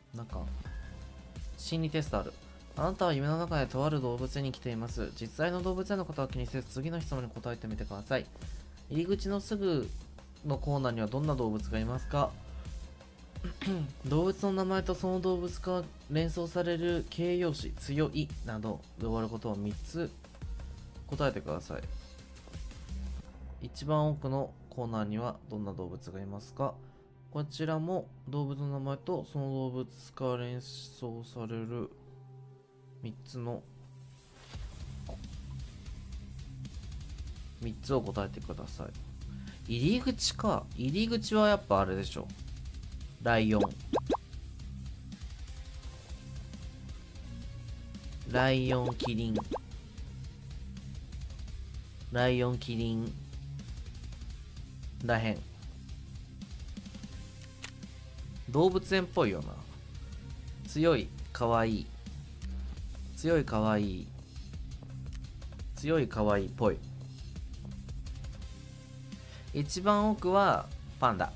なんか、心理テストある。あなたは夢の中でとある動物園に来ています。実際の動物園のことは気にせず、次の質問に答えてみてください。入り口のすぐのコーナーにはどんな動物がいますか？動物の名前とその動物から連想される形容詞、強いなどで終わることを3つ答えてください。一番奥のコーナーにはどんな動物がいますか？こちらも動物の名前とその動物から連想される3つの3つを答えてください。入り口か。入り口はやっぱあれでしょ。ライオン。ライオン、キリン。ライオン、キリン。らへん。動物園っぽいよな。強い、かわいい。強い、かわいい。強い、かわいいっぽい。一番奥はパンダ。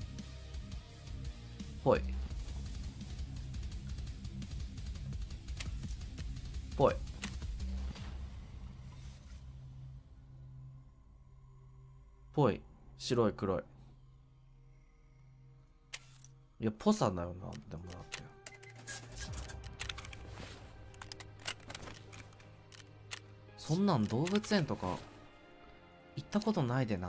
ぽい。ぽい。ぽい。白い、黒い。いや、ぽさだよな。でもだって。そんなん動物園とか行ったことないでな。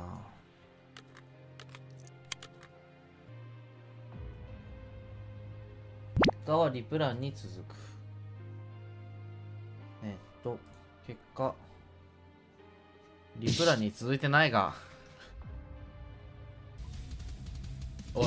結果はリプランに続く。結果。リプランに続いてないが。おい。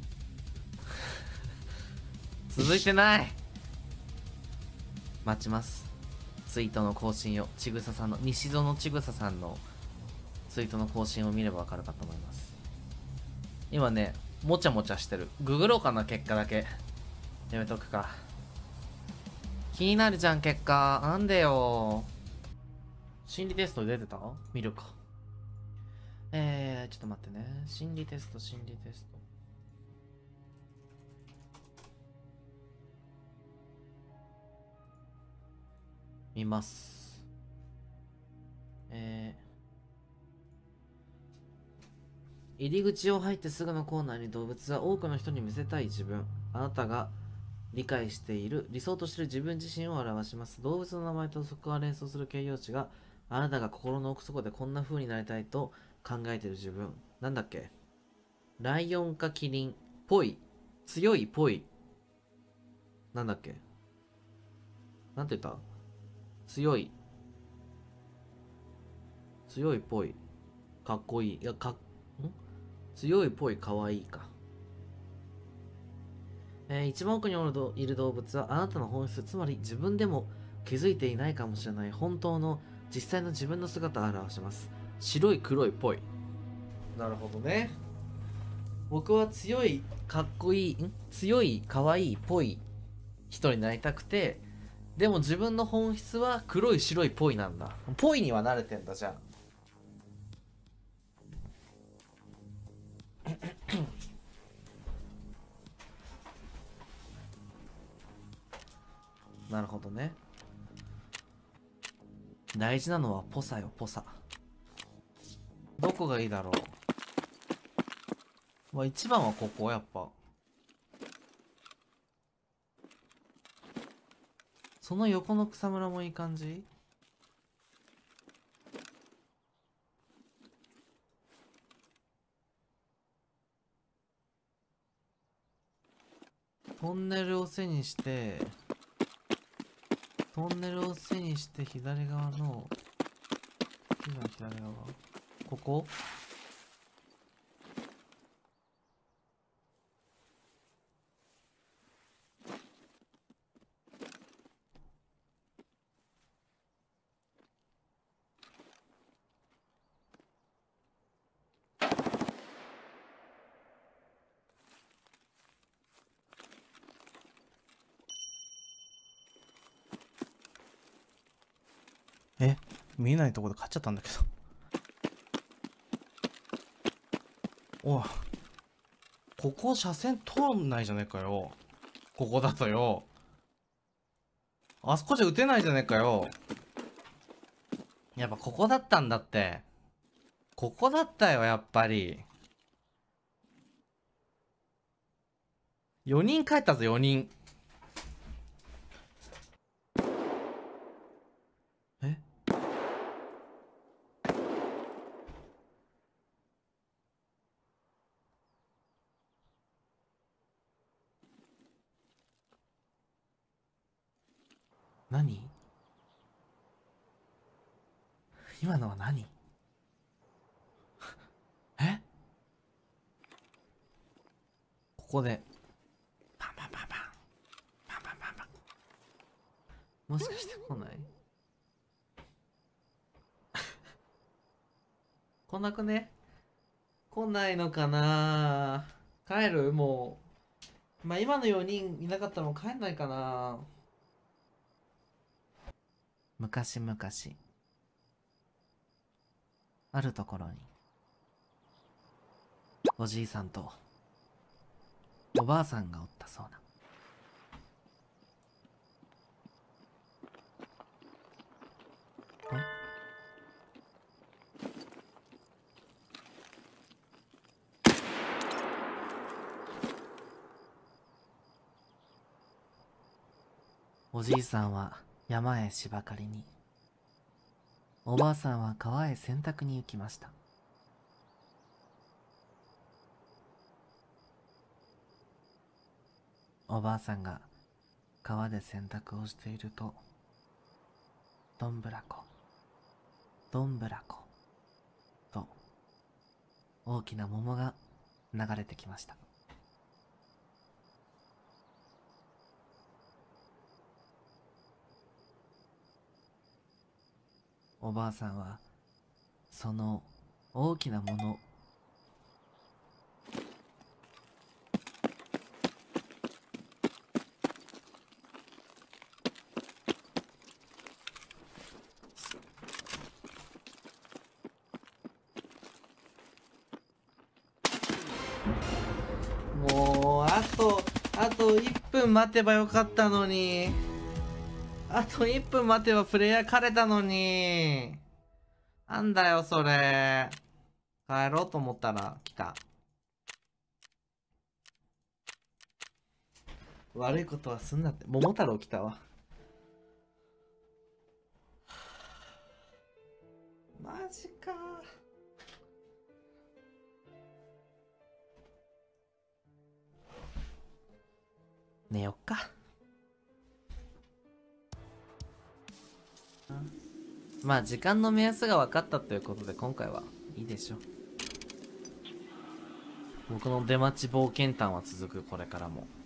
続いてない。待ちます。ツイートの更新を。ちぐささんの、西園ちぐささんのツイートの更新を見ればわかるかと思います。今ね、もちゃもちゃしてる。ググろうかな、結果だけ。やめとくか。気になるじゃん、結果。なんでよ。心理テスト出てた？見るか。ちょっと待ってね。心理テスト、心理テスト。見ます。入り口を入ってすぐのコーナーに動物は多くの人に見せたい自分。あなたが理解している、理想としている自分自身を表します。動物の名前とそこから連想する形容詞が、あなたが心の奥底でこんな風になりたいと考えている自分。なんだっけ？ライオンかキリン。ぽい。強いぽい。なんだっけ？なんて言った？強い。強いぽい。かっこいい。いや、強いぽいかわいいか。一番奥にいる動物はあなたの本質、つまり自分でも気づいていないかもしれない本当の実際の自分の姿を表します。白い黒いぽい。なるほどね。僕は強いかっこいい強いかわいいぽい人になりたくて、でも自分の本質は黒い白いぽいなんだ。ぽいには慣れてんだ。じゃあなるほどね。大事なのはぽさよ、ぽさ。どこがいいだろう。まあ一番はここやっぱ。その横の草むらもいい感じ。トンネルを背にして左側の左側ここ。見えないところで買っちゃったんだけど。おい、ここ車線通んないじゃねえかよ。 ここだとよ。あそこじゃ撃てないじゃねえかよ。やっぱここだったんだって。ここだったよ、やっぱり。4人帰ったぞ、4人。え？何？今のは何？え？ここでパンパンパンパンパンパンパンパン。もしかして来ない？来なくね？来ないのかな？帰る？もうまあ今の4人いなかったらもう帰んないかな。昔々あるところにおじいさんとおばあさんがおったそうな。おじいさんは山へ芝刈りに、おばあさんは川へ洗濯に行きました。おばあさんが川で洗濯をしていると、どんぶらこどんぶらこと大きな桃が流れてきました。おばあさんはその大きなもの、もうあと1分待てばよかったのに。あと1分待てばプレイヤー枯れたのに。なんだよそれ。帰ろうと思ったら来た。悪いことはすんなって。桃太郎来たわ。マジか。寝よっか。まあ時間の目安が分かったということで今回はいいでしょう。僕の出待ち冒険譚は続く、これからも。